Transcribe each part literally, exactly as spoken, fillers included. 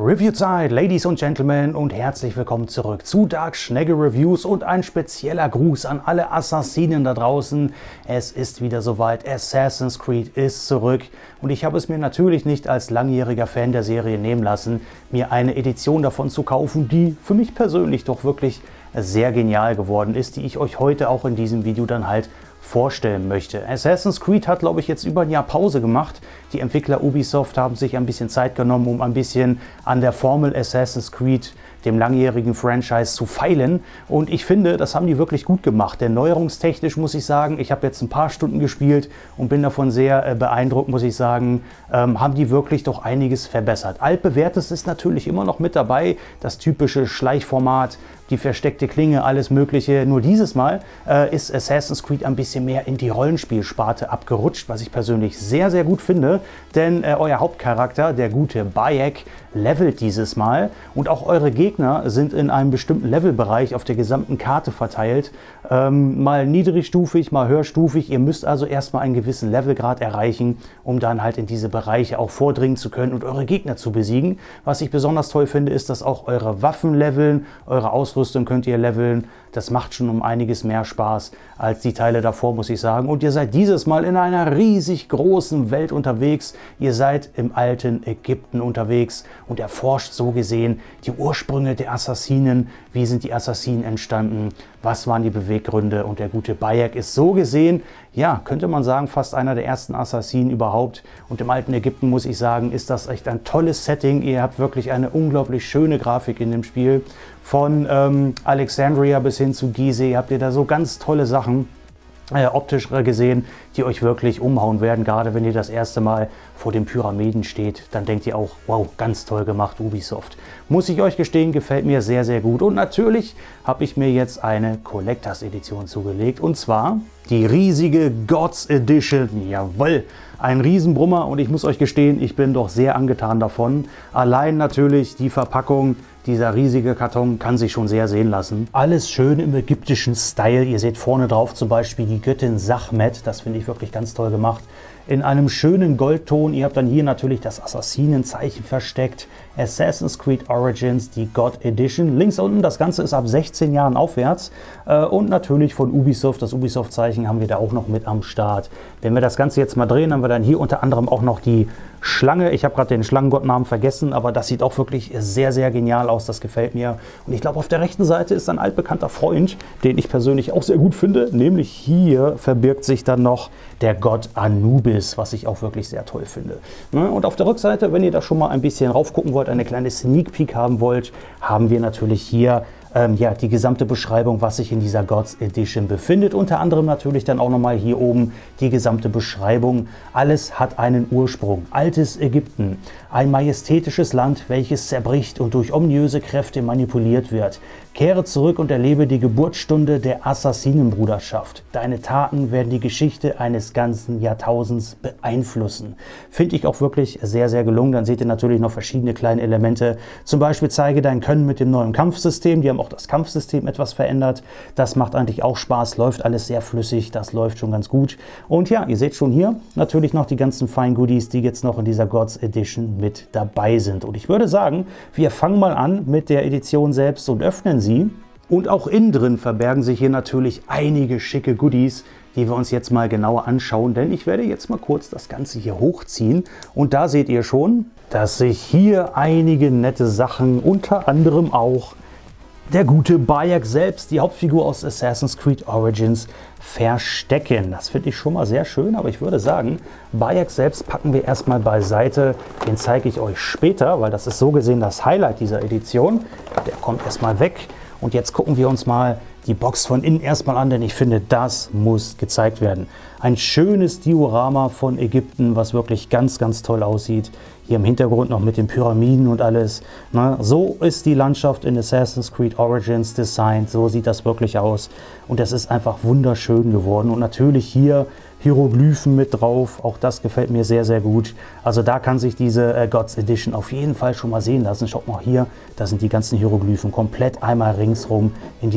Reviewzeit, Ladies und Gentlemen, und herzlich willkommen zurück zu Dark Schnegge Reviews und ein spezieller Gruß an alle Assassinen da draußen. Es ist wieder soweit, Assassin's Creed ist zurück und ich habe es mir natürlich nicht als langjähriger Fan der Serie nehmen lassen, mir eine Edition davon zu kaufen, die für mich persönlich doch wirklich sehr genial geworden ist, die ich euch heute auch in diesem Video dann halt vorstellen möchte. Assassin's Creed hat, glaube ich, jetzt über ein Jahr Pause gemacht. Die Entwickler Ubisoft haben sich ein bisschen Zeit genommen, um ein bisschen an der Formel Assassin's Creed, dem langjährigen Franchise, zu feilen. Und ich finde, das haben die wirklich gut gemacht. Denn neuerungstechnisch muss ich sagen, ich habe jetzt ein paar Stunden gespielt und bin davon sehr äh, beeindruckt, muss ich sagen, ähm, haben die wirklich doch einiges verbessert. Altbewährtes ist natürlich immer noch mit dabei, das typische Schleichformat, die versteckte Klinge, alles Mögliche. Nur dieses Mal äh, ist Assassin's Creed ein bisschen mehr in die Rollenspielsparte abgerutscht, was ich persönlich sehr, sehr gut finde. Denn äh, euer Hauptcharakter, der gute Bayek, levelt dieses Mal und auch eure Gegner sind in einem bestimmten Levelbereich auf der gesamten Karte verteilt. Ähm, mal niedrigstufig, mal höherstufig. Ihr müsst also erstmal einen gewissen Levelgrad erreichen, um dann halt in diese Bereiche auch vordringen zu können und eure Gegner zu besiegen. Was ich besonders toll finde, ist, dass auch eure Waffen leveln, eure Ausrüstung könnt ihr leveln. Das macht schon um einiges mehr Spaß als die Teile davor, muss ich sagen. Und ihr seid dieses Mal in einer riesig großen Welt unterwegs. Ihr seid im alten Ägypten unterwegs und erforscht so gesehen die Ursprünge der Assassinen. Wie sind die Assassinen entstanden? Was waren die Beweggründe? Und der gute Bayek ist so gesehen, ja, könnte man sagen, fast einer der ersten Assassinen überhaupt. Und im alten Ägypten, muss ich sagen, ist das echt ein tolles Setting. Ihr habt wirklich eine unglaublich schöne Grafik in dem Spiel. Von ähm, Alexandria bis hin zu Gizeh habt ihr da so ganz tolle Sachen. Äh, optisch gesehen, die euch wirklich umhauen werden. Gerade wenn ihr das erste Mal vor den Pyramiden steht, dann denkt ihr auch, wow, ganz toll gemacht, Ubisoft. Muss ich euch gestehen, gefällt mir sehr, sehr gut. Und natürlich habe ich mir jetzt eine Collectors Edition zugelegt. Und zwar die riesige Gods Edition. Jawohl, ein Riesenbrummer. Und ich muss euch gestehen, ich bin doch sehr angetan davon. Allein natürlich die Verpackung. Dieser riesige Karton kann sich schon sehr sehen lassen. Alles schön im ägyptischen Style. Ihr seht vorne drauf zum Beispiel die Göttin Sachmet. Das finde ich wirklich ganz toll gemacht. In einem schönen Goldton. Ihr habt dann hier natürlich das Assassinenzeichen versteckt. Assassin's Creed Origins, die God Edition. Links unten, das Ganze ist ab sechzehn Jahren aufwärts. Und natürlich von Ubisoft, das Ubisoft-Zeichen haben wir da auch noch mit am Start. Wenn wir das Ganze jetzt mal drehen, haben wir dann hier unter anderem auch noch die Schlange. Ich habe gerade den Schlangengottnamen vergessen, aber das sieht auch wirklich sehr, sehr genial aus. Das gefällt mir. Und ich glaube, auf der rechten Seite ist ein altbekannter Freund, den ich persönlich auch sehr gut finde. Nämlich hier verbirgt sich dann noch der Gott Anubis, was ich auch wirklich sehr toll finde. Und auf der Rückseite, wenn ihr da schon mal ein bisschen raufgucken wollt, eine kleine Sneak Peek haben wollt, haben wir natürlich hier Ähm, ja, die gesamte Beschreibung, was sich in dieser Gods Edition befindet. Unter anderem natürlich dann auch nochmal hier oben die gesamte Beschreibung. Alles hat einen Ursprung. Altes Ägypten. Ein majestätisches Land, welches zerbricht und durch ominöse Kräfte manipuliert wird. Kehre zurück und erlebe die Geburtsstunde der Assassinenbruderschaft. Deine Taten werden die Geschichte eines ganzen Jahrtausends beeinflussen. Finde ich auch wirklich sehr, sehr gelungen. Dann seht ihr natürlich noch verschiedene kleine Elemente. Zum Beispiel zeige dein Können mit dem neuen Kampfsystem. Die haben auch das Kampfsystem etwas verändert. Das macht eigentlich auch Spaß. Läuft alles sehr flüssig. Das läuft schon ganz gut. Und ja, ihr seht schon hier natürlich noch die ganzen Feingoodies, die jetzt noch in dieser Gods Edition mit dabei sind. Und ich würde sagen, wir fangen mal an mit der Edition selbst und öffnen sie. Und auch innen drin verbergen sich hier natürlich einige schicke Goodies, die wir uns jetzt mal genauer anschauen. Denn ich werde jetzt mal kurz das Ganze hier hochziehen. Und da seht ihr schon, dass sich hier einige nette Sachen, unter anderem auch der gute Bayek selbst, die Hauptfigur aus Assassin's Creed Origins, verstecken. Das finde ich schon mal sehr schön, aber ich würde sagen, Bayek selbst packen wir erstmal beiseite. Den zeige ich euch später, weil das ist so gesehen das Highlight dieser Edition. Der kommt erstmal weg. Und jetzt gucken wir uns mal die Box von innen erstmal an, denn ich finde, das muss gezeigt werden. Ein schönes Diorama von Ägypten, was wirklich ganz, ganz toll aussieht. Hier im Hintergrund noch mit den Pyramiden und alles. Na, so ist die Landschaft in Assassin's Creed Origins designt. So sieht das wirklich aus. Und das ist einfach wunderschön geworden. Und natürlich hier Hieroglyphen mit drauf. Auch das gefällt mir sehr, sehr gut. Also da kann sich diese äh, Gods Edition auf jeden Fall schon mal sehen lassen. Schaut mal hier, da sind die ganzen Hieroglyphen komplett einmal ringsrum in dieser Edition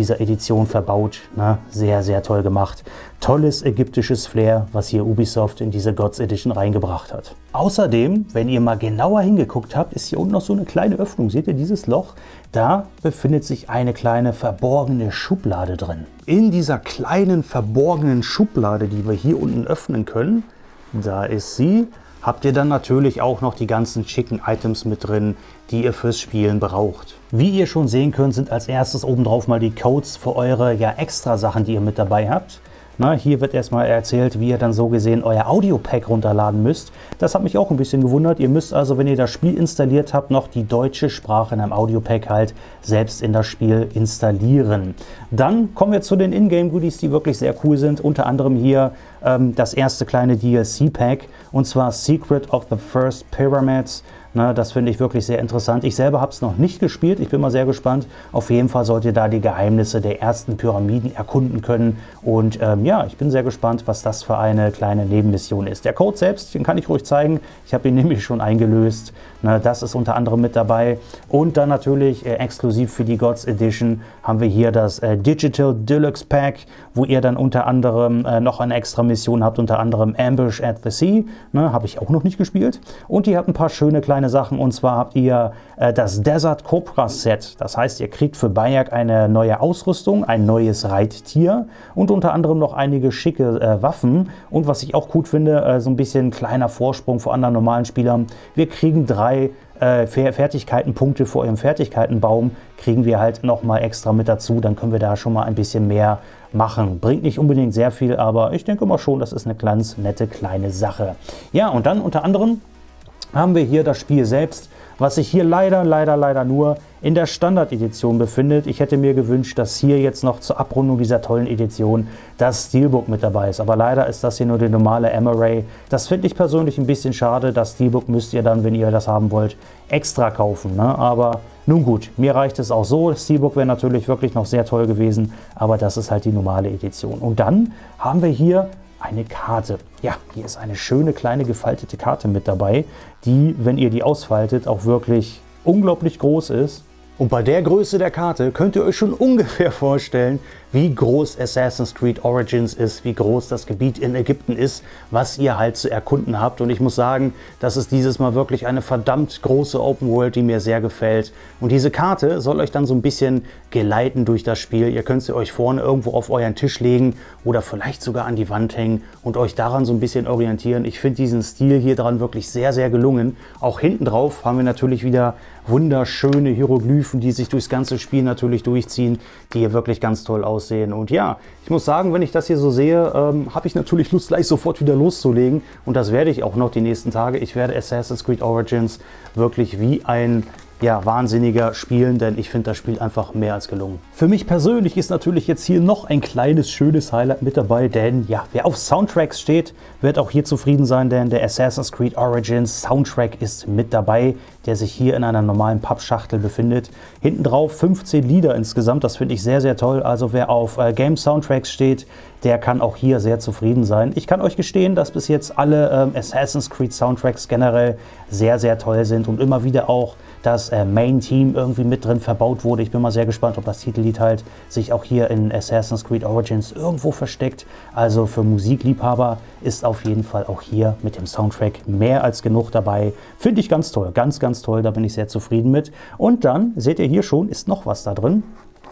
Edition verbaut. Ne? Sehr, sehr toll gemacht. Tolles ägyptisches Flair, was hier Ubisoft in diese Gods Edition reingebracht hat. Außerdem, wenn ihr mal genauer hingeguckt habt, ist hier unten noch so eine kleine Öffnung. Seht ihr dieses Loch? Da befindet sich eine kleine verborgene Schublade drin. In dieser kleinen verborgenen Schublade, die wir hier unten öffnen können, da ist sie, habt ihr dann natürlich auch noch die ganzen schicken Items mit drin, die ihr fürs Spielen braucht. Wie ihr schon sehen könnt, sind als erstes obendrauf mal die Codes für eure ja, extra Sachen, die ihr mit dabei habt. Na, hier wird erstmal erzählt, wie ihr dann so gesehen euer Audio-Pack runterladen müsst. Das hat mich auch ein bisschen gewundert. Ihr müsst also, wenn ihr das Spiel installiert habt, noch die deutsche Sprache in einem Audio-Pack halt selbst in das Spiel installieren. Dann kommen wir zu den Ingame-Goodies, die wirklich sehr cool sind. Unter anderem hier ähm, das erste kleine D L C-Pack, und zwar Secret of the First Pyramids. Na, das finde ich wirklich sehr interessant. Ich selber habe es noch nicht gespielt. Ich bin mal sehr gespannt. Auf jeden Fall sollt ihr da die Geheimnisse der ersten Pyramiden erkunden können. Und ähm, ja, ich bin sehr gespannt, was das für eine kleine Nebenmission ist. Der Code selbst, den kann ich ruhig zeigen. Ich habe ihn nämlich schon eingelöst. Na, das ist unter anderem mit dabei. Und dann natürlich äh, exklusiv für die Gods Edition haben wir hier das äh, Digital Deluxe Pack, wo ihr dann unter anderem äh, noch eine extra Mission habt, unter anderem Ambush at the Sea. Ne, habe ich auch noch nicht gespielt. Und ihr habt ein paar schöne kleine Sachen, und zwar habt ihr äh, das Desert Cobra Set. Das heißt, ihr kriegt für Bayek eine neue Ausrüstung, ein neues Reittier und unter anderem noch einige schicke äh, Waffen. Und was ich auch gut finde, äh, so ein bisschen kleiner Vorsprung vor anderen normalen Spielern. Wir kriegen drei äh, Fertigkeitenpunkte vor eurem Fertigkeitenbaum, kriegen wir halt nochmal extra mit dazu. Dann können wir da schon mal ein bisschen mehr machen. Bringt nicht unbedingt sehr viel, aber ich denke mal schon, das ist eine ganz nette kleine Sache. Ja, und dann unter anderem haben wir hier das Spiel selbst, was sich hier leider, leider, leider nur in der Standard-Edition befindet. Ich hätte mir gewünscht, dass hier jetzt noch zur Abrundung dieser tollen Edition das Steelbook mit dabei ist. Aber leider ist das hier nur die normale M-Array. Das finde ich persönlich ein bisschen schade. Das Steelbook müsst ihr dann, wenn ihr das haben wollt, extra kaufen. Ne? Aber nun gut, mir reicht es auch so. Das Steelbook wäre natürlich wirklich noch sehr toll gewesen, aber das ist halt die normale Edition. Und dann haben wir hier eine Karte. Ja, hier ist eine schöne kleine gefaltete Karte mit dabei, die, wenn ihr die ausfaltet, auch wirklich unglaublich groß ist. Und bei der Größe der Karte könnt ihr euch schon ungefähr vorstellen, wie groß Assassin's Creed Origins ist, wie groß das Gebiet in Ägypten ist, was ihr halt zu erkunden habt. Und ich muss sagen, das ist dieses Mal wirklich eine verdammt große Open World, die mir sehr gefällt. Und diese Karte soll euch dann so ein bisschen geleiten durch das Spiel. Ihr könnt sie euch vorne irgendwo auf euren Tisch legen oder vielleicht sogar an die Wand hängen und euch daran so ein bisschen orientieren. Ich finde diesen Stil hier dran wirklich sehr, sehr gelungen. Auch hinten drauf haben wir natürlich wieder wunderschöne Hieroglyphen, die sich durchs ganze Spiel natürlich durchziehen, die hier wirklich ganz toll aussehen. Und ja, ich muss sagen, wenn ich das hier so sehe, ähm, habe ich natürlich Lust, gleich sofort wieder loszulegen. Und das werde ich auch noch die nächsten Tage. Ich werde Assassin's Creed Origins wirklich wie ein ja, Wahnsinniger spielen, denn ich finde das Spiel einfach mehr als gelungen. Für mich persönlich ist natürlich jetzt hier noch ein kleines, schönes Highlight mit dabei, denn ja, wer auf Soundtracks steht, wird auch hier zufrieden sein, denn der Assassin's Creed Origins Soundtrack ist mit dabei, der sich hier in einer normalen Pappschachtel befindet. Hinten drauf fünfzehn Lieder insgesamt, das finde ich sehr, sehr toll. Also wer auf äh, Game-Soundtracks steht, der kann auch hier sehr zufrieden sein. Ich kann euch gestehen, dass bis jetzt alle ähm, Assassin's Creed Soundtracks generell sehr, sehr toll sind und immer wieder auch das äh, Main-Team irgendwie mit drin verbaut wurde. Ich bin mal sehr gespannt, ob das Titellied halt sich auch hier in Assassin's Creed Origins irgendwo versteckt. Also für Musikliebhaber ist auf jeden Fall auch hier mit dem Soundtrack mehr als genug dabei. Finde ich ganz toll, ganz, ganz toll, da bin ich sehr zufrieden mit. Und dann seht ihr hier schon, ist noch was da drin.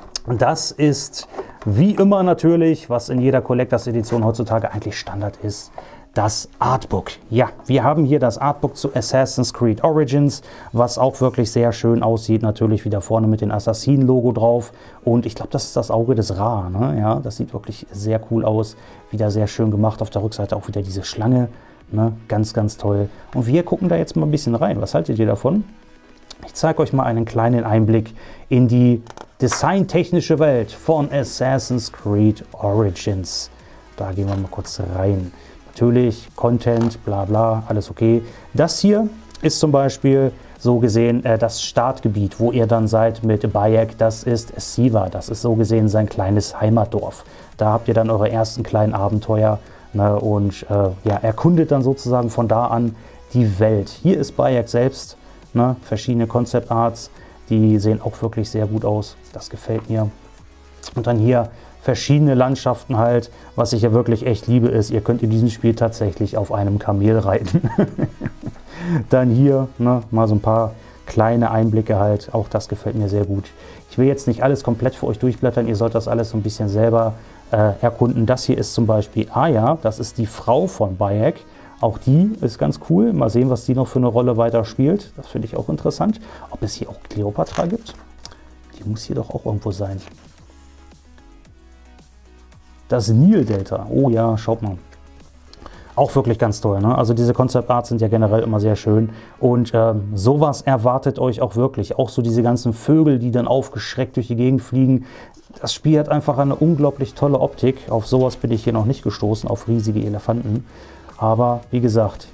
Das ist wie immer natürlich, was in jeder Collectors Edition heutzutage eigentlich Standard ist, das Artbook. Ja, wir haben hier das Artbook zu Assassin's Creed Origins, was auch wirklich sehr schön aussieht. Natürlich wieder vorne mit dem Assassin-Logo drauf. Und ich glaube, das ist das Auge des Ra. Ne? Ja, das sieht wirklich sehr cool aus. Wieder sehr schön gemacht. Auf der Rückseite auch wieder diese Schlange. Ne? Ganz, ganz toll. Und wir gucken da jetzt mal ein bisschen rein. Was haltet ihr davon? Ich zeige euch mal einen kleinen Einblick in die designtechnische Welt von Assassin's Creed Origins. Da gehen wir mal kurz rein. Natürlich, Content, bla bla, alles okay. Das hier ist zum Beispiel so gesehen äh, das Startgebiet, wo ihr dann seid mit Bayek. Das ist Siva, das ist so gesehen sein kleines Heimatdorf. Da habt ihr dann eure ersten kleinen Abenteuer, ne, und äh, ja, erkundet dann sozusagen von da an die Welt. Hier ist Bayek selbst, ne, verschiedene Concept Arts, die sehen auch wirklich sehr gut aus. Das gefällt mir. Und dann hier verschiedene Landschaften halt. Was ich ja wirklich echt liebe ist, ihr könnt in diesem Spiel tatsächlich auf einem Kamel reiten. Dann hier ne, mal so ein paar kleine Einblicke halt. Auch das gefällt mir sehr gut. Ich will jetzt nicht alles komplett für euch durchblättern. Ihr sollt das alles so ein bisschen selber äh, erkunden. Das hier ist zum Beispiel Aya. Das ist die Frau von Bayek. Auch die ist ganz cool. Mal sehen, was die noch für eine Rolle weiter spielt. Das finde ich auch interessant. Ob es hier auch Kleopatra gibt? Die muss hier doch auch irgendwo sein. Das Nil-Delta. Oh ja, schaut mal. Auch wirklich ganz toll. Ne? Also diese Concept Arts sind ja generell immer sehr schön. Und ähm, sowas erwartet euch auch wirklich. Auch so diese ganzen Vögel, die dann aufgeschreckt durch die Gegend fliegen. Das Spiel hat einfach eine unglaublich tolle Optik. Auf sowas bin ich hier noch nicht gestoßen, auf riesige Elefanten. Aber wie gesagt,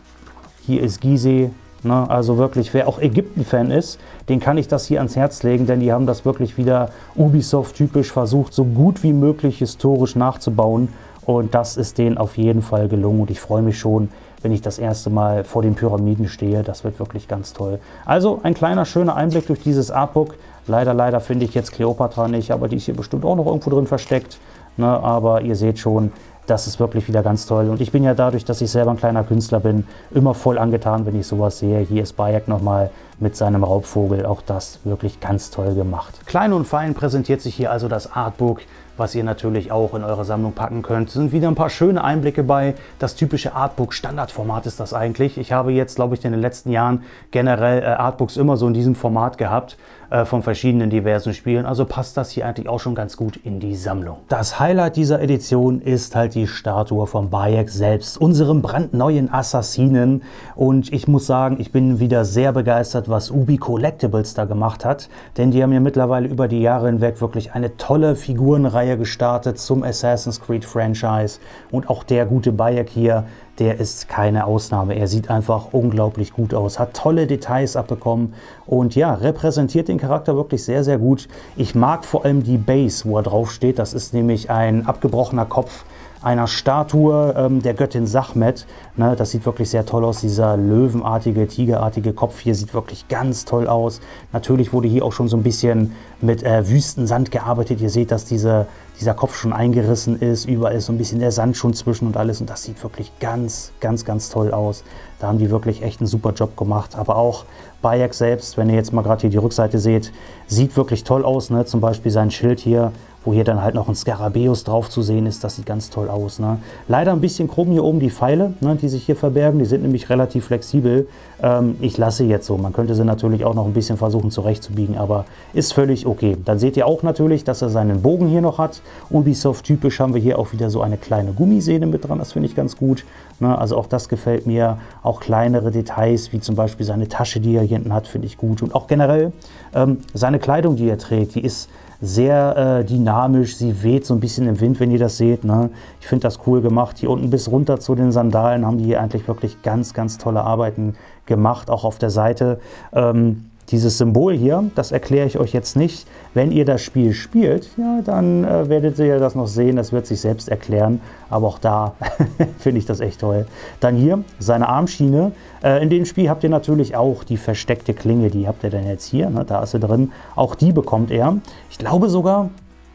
hier ist Gizeh. Ne? Also wirklich, wer auch Ägypten-Fan ist, den kann ich das hier ans Herz legen, denn die haben das wirklich wieder Ubisoft-typisch versucht, so gut wie möglich historisch nachzubauen. Und das ist denen auf jeden Fall gelungen. Und ich freue mich schon, wenn ich das erste Mal vor den Pyramiden stehe. Das wird wirklich ganz toll. Also ein kleiner, schöner Einblick durch dieses Artbook. Leider, leider finde ich jetzt Kleopatra nicht, aber die ist hier bestimmt auch noch irgendwo drin versteckt. Ne? Aber ihr seht schon, das ist wirklich wieder ganz toll. Und ich bin ja dadurch, dass ich selber ein kleiner Künstler bin, immer voll angetan, wenn ich sowas sehe. Hier ist Bayek nochmal mit seinem Raubvogel. Auch das wirklich ganz toll gemacht. Klein und fein präsentiert sich hier also das Artbook, was ihr natürlich auch in eure Sammlung packen könnt. Es sind wieder ein paar schöne Einblicke bei. Das typische Artbook-Standardformat ist das eigentlich. Ich habe jetzt, glaube ich, in den letzten Jahren generell äh, Artbooks immer so in diesem Format gehabt, äh, von verschiedenen diversen Spielen. Also passt das hier eigentlich auch schon ganz gut in die Sammlung. Das Highlight dieser Edition ist halt die Statue von Bayek selbst, unserem brandneuen Assassinen. Und ich muss sagen, ich bin wieder sehr begeistert, was Ubi Collectibles da gemacht hat. Denn die haben ja mittlerweile über die Jahre hinweg wirklich eine tolle Figurenreihe gestartet zum Assassin's Creed Franchise. Und auch der gute Bayek hier, der ist keine Ausnahme. Er sieht einfach unglaublich gut aus, hat tolle Details abbekommen und ja, repräsentiert den Charakter wirklich sehr, sehr gut. Ich mag vor allem die Base, wo er drauf steht. Das ist nämlich ein abgebrochener Kopf einer Statue ähm, der Göttin Sachmet. Ne, das sieht wirklich sehr toll aus. Dieser löwenartige, tigerartige Kopf hier sieht wirklich ganz toll aus. Natürlich wurde hier auch schon so ein bisschen mit äh, Wüstensand gearbeitet. Ihr seht, dass diese, dieser Kopf schon eingerissen ist. Überall ist so ein bisschen der Sand schon zwischen und alles. Und das sieht wirklich ganz, ganz, ganz toll aus. Da haben die wirklich echt einen super Job gemacht. Aber auch Bayek selbst, wenn ihr jetzt mal gerade hier die Rückseite seht, sieht wirklich toll aus. Ne? Zum Beispiel sein Schild hier, wo hier dann halt noch ein Skarabäus drauf zu sehen ist. Das sieht ganz toll aus. Ne? Leider ein bisschen krumm hier oben die Pfeile, ne, die sich hier verbergen. Die sind nämlich relativ flexibel. Ähm, ich lasse jetzt so. Man könnte sie natürlich auch noch ein bisschen versuchen zurechtzubiegen, aber ist völlig okay. Dann seht ihr auch natürlich, dass er seinen Bogen hier noch hat. Ubisoft-typisch haben wir hier auch wieder so eine kleine Gummisehne mit dran. Das finde ich ganz gut. Ne? Also auch das gefällt mir. Auch kleinere Details, wie zum Beispiel seine Tasche, die er hier hinten hat, finde ich gut. Und auch generell ähm, seine Kleidung, die er trägt, die ist sehr äh, dynamisch, sie weht so ein bisschen im Wind, wenn ihr das seht. Ne? Ich finde das cool gemacht. Hier unten bis runter zu den Sandalen haben die hier eigentlich wirklich ganz, ganz tolle Arbeiten gemacht, auch auf der Seite. Ähm, dieses Symbol hier, das erkläre ich euch jetzt nicht. Wenn ihr das Spiel spielt, ja, dann äh, werdet ihr das noch sehen, das wird sich selbst erklären. Aber auch da finde ich das echt toll. Dann hier seine Armschiene. Äh, in dem Spiel habt ihr natürlich auch die versteckte Klinge, die habt ihr dann jetzt hier, ne? Da ist sie drin. Auch die bekommt er. Ich glaube sogar,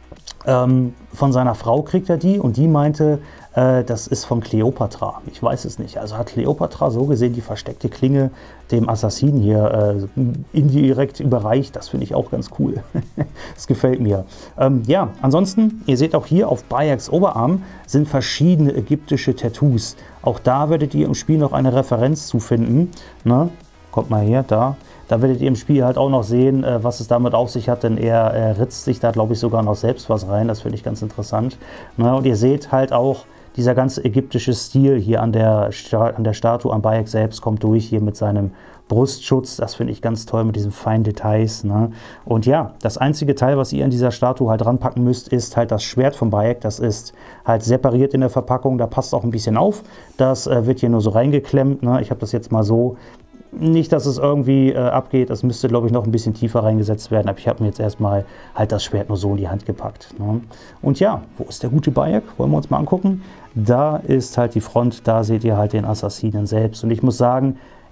ähm, von seiner Frau kriegt er die und die meinte, äh, das ist von Kleopatra. Ich weiß es nicht. Also hat Kleopatra so gesehen die versteckte Klinge dem Assassinen hier äh, indirekt überreicht. Das finde ich auch ganz cool. Das gefällt mir. Ähm, ja, ansonsten, ihr seht auch hier auf Bayeks Oberarm sind verschiedene ägyptische Tattoos. Auch da werdet ihr im Spiel noch eine Referenz zu finden. Ne? Kommt mal her, da. Da werdet ihr im Spiel halt auch noch sehen, äh, was es damit auf sich hat, denn er äh, ritzt sich da, glaube ich, sogar noch selbst was rein. Das finde ich ganz interessant. Na, und ihr seht halt auch, dieser ganze ägyptische Stil hier an der, an der Statue, am Bayek selbst, kommt durch hier mit seinem Brustschutz. Das finde ich ganz toll mit diesen feinen Details. Ne? Und ja, das einzige Teil, was ihr an dieser Statue halt ranpacken müsst, ist halt das Schwert von Bayek. Das ist halt separiert in der Verpackung. Da passt auch ein bisschen auf. Das äh, wird hier nur so reingeklemmt. Ne? Ich habe das jetzt mal so. Nicht, dass es irgendwie äh, abgeht, das müsste, glaube ich, noch ein bisschen tiefer reingesetzt werden, aber ich habe mir jetzt erstmal halt das Schwert nur so in die Hand gepackt. Ne? Und ja, wo ist der gute Bayek? Wollen wir uns mal angucken. Da ist halt die Front, da seht ihr halt den Assassinen selbst. Und ich muss sagen,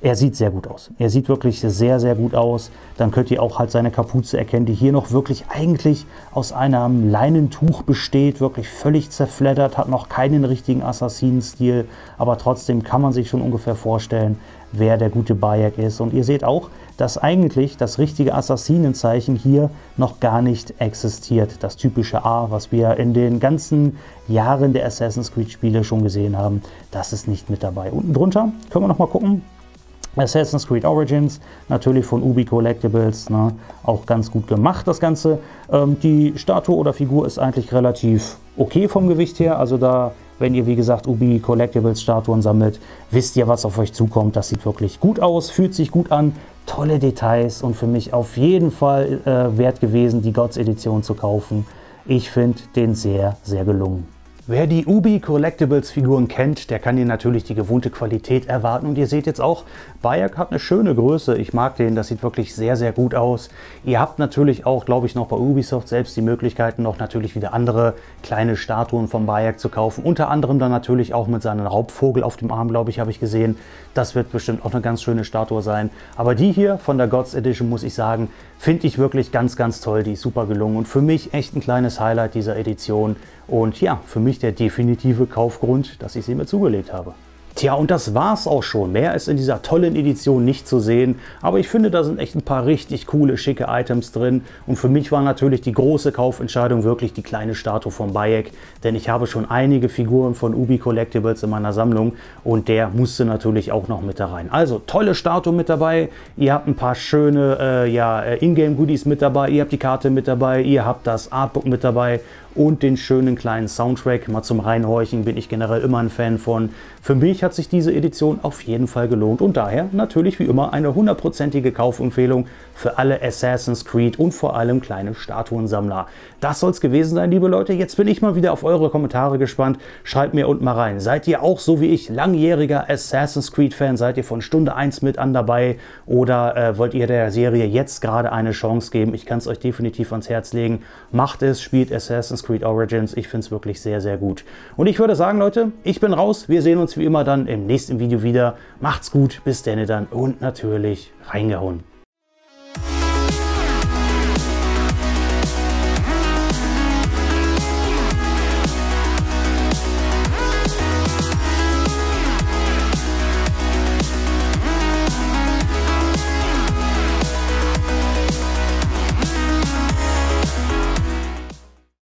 Er sieht sehr gut aus. Er sieht wirklich sehr, sehr gut aus. Dann könnt ihr auch halt seine Kapuze erkennen, die hier noch wirklich eigentlich aus einem Leinentuch besteht. Wirklich völlig zerfleddert, hat noch keinen richtigen Assassinen-Stil. Aber trotzdem kann man sich schon ungefähr vorstellen, wer der gute Bayek ist. Und ihr seht auch, dass eigentlich das richtige Assassinenzeichen hier noch gar nicht existiert. Das typische A, was wir in den ganzen Jahren der Assassin's Creed Spiele schon gesehen haben, das ist nicht mit dabei. Unten drunter können wir noch mal gucken. Assassin's Creed Origins, natürlich von Ubi Collectibles, ne, auch ganz gut gemacht das Ganze. Ähm, die Statue oder Figur ist eigentlich relativ okay vom Gewicht her, also da, wenn ihr wie gesagt Ubi Collectibles Statuen sammelt, wisst ihr, was auf euch zukommt. Das sieht wirklich gut aus, fühlt sich gut an, tolle Details und für mich auf jeden Fall äh, wert gewesen, die Gods Edition zu kaufen. Ich finde den sehr, sehr gelungen. Wer die Ubi Collectibles Figuren kennt, der kann hier natürlich die gewohnte Qualität erwarten. Und ihr seht jetzt auch, Bayek hat eine schöne Größe. Ich mag den, das sieht wirklich sehr, sehr gut aus. Ihr habt natürlich auch, glaube ich, noch bei Ubisoft selbst die Möglichkeiten, noch natürlich wieder andere kleine Statuen von Bayek zu kaufen. Unter anderem dann natürlich auch mit seinem Raubvogel auf dem Arm, glaube ich, habe ich gesehen. Das wird bestimmt auch eine ganz schöne Statue sein. Aber die hier von der Gods Edition, muss ich sagen, finde ich wirklich ganz, ganz toll. Die ist super gelungen und für mich echt ein kleines Highlight dieser Edition. Und ja, für mich der definitive Kaufgrund, dass ich sie mir zugelegt habe. Tja, und das war's auch schon. Mehr ist in dieser tollen Edition nicht zu sehen, aber ich finde, da sind echt ein paar richtig coole, schicke Items drin. Und für mich war natürlich die große Kaufentscheidung wirklich die kleine Statue von Bayek, denn ich habe schon einige Figuren von Ubi Collectibles in meiner Sammlung und der musste natürlich auch noch mit da rein. Also tolle Statue mit dabei, ihr habt ein paar schöne äh, ja, Ingame-Goodies mit dabei, ihr habt die Karte mit dabei, ihr habt das Artbook mit dabei und den schönen kleinen Soundtrack. Mal zum Reinhorchen bin ich generell immer ein Fan von. Für mich hat sich diese Edition auf jeden Fall gelohnt und daher natürlich wie immer eine hundertprozentige Kaufempfehlung für alle Assassin's Creed und vor allem kleine Statuensammler. Das soll es gewesen sein, liebe Leute. Jetzt bin ich mal wieder auf eure Kommentare gespannt. Schreibt mir unten mal rein. Seid ihr auch so wie ich langjähriger Assassin's Creed Fan? Seid ihr von Stunde eins mit an dabei oder äh, wollt ihr der Serie jetzt gerade eine Chance geben? Ich kann es euch definitiv ans Herz legen. Macht es, spielt Assassin's Creed Origins. Ich finde es wirklich sehr, sehr gut. Und ich würde sagen, Leute, ich bin raus. Wir sehen uns wie immer dann im nächsten Video wieder. Macht's gut, bis denn dann und natürlich reingehauen.